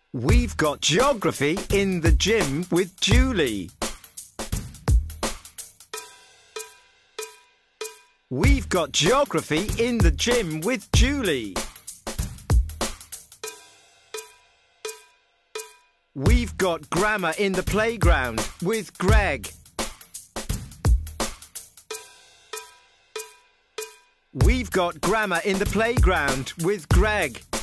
We've got geography in the gym with Julie. We've got geography in the gym with Julie. We've got grammar in the playground with Greg. We've got grammar in the playground with Greg.